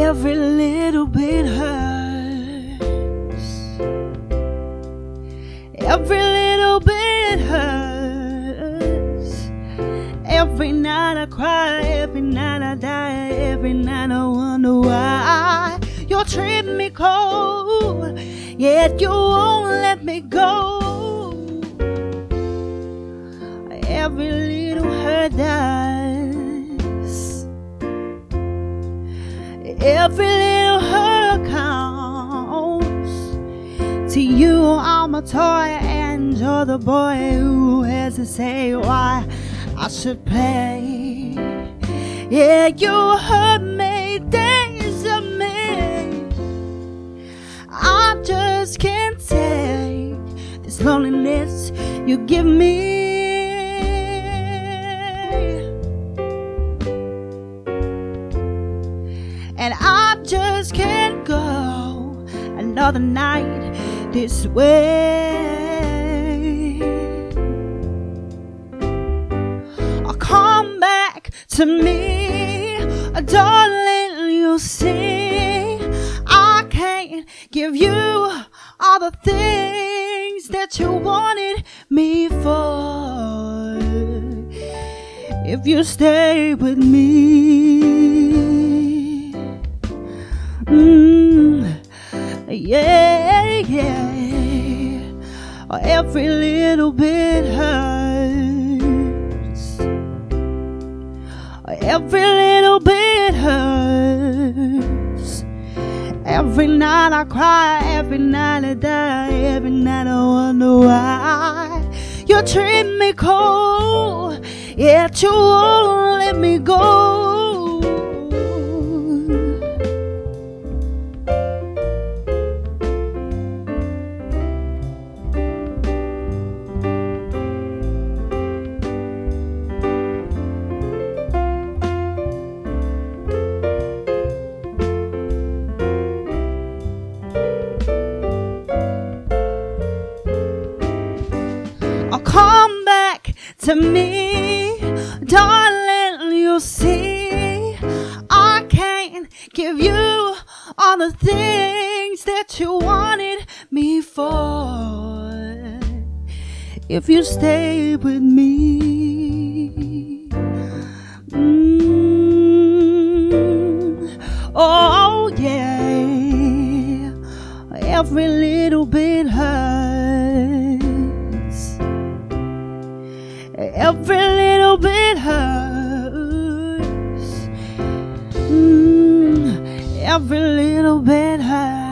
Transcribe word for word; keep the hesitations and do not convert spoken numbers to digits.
every little bit hurts. Every little bit hurts. Every night I cry, every night I die, every night I wonder why you treat me cold, yet you won't let me go. Every little hurt dies. Every little hurt counts. To you I'm a toy and you're the boy who has to say why I should play. Yeah, you hurt me, days of me. I just can't take this loneliness you give me. And I just can't go another night this way. Oh, come back to me, darling, you see I can't give you all the things that you wanted me for if you stay with me. Mm, yeah, yeah. Every little bit hurts. Every little bit hurts. Every night I cry, every night I die, every night I wonder why you treat me cold, yet you won't let me go. Oh, come back to me, darling, you see I can't give you all the things that you wanted me for if you stay with me. Mm. Oh yeah, every little bit hurts. Every little bit hurts. Mm, every little bit hurts.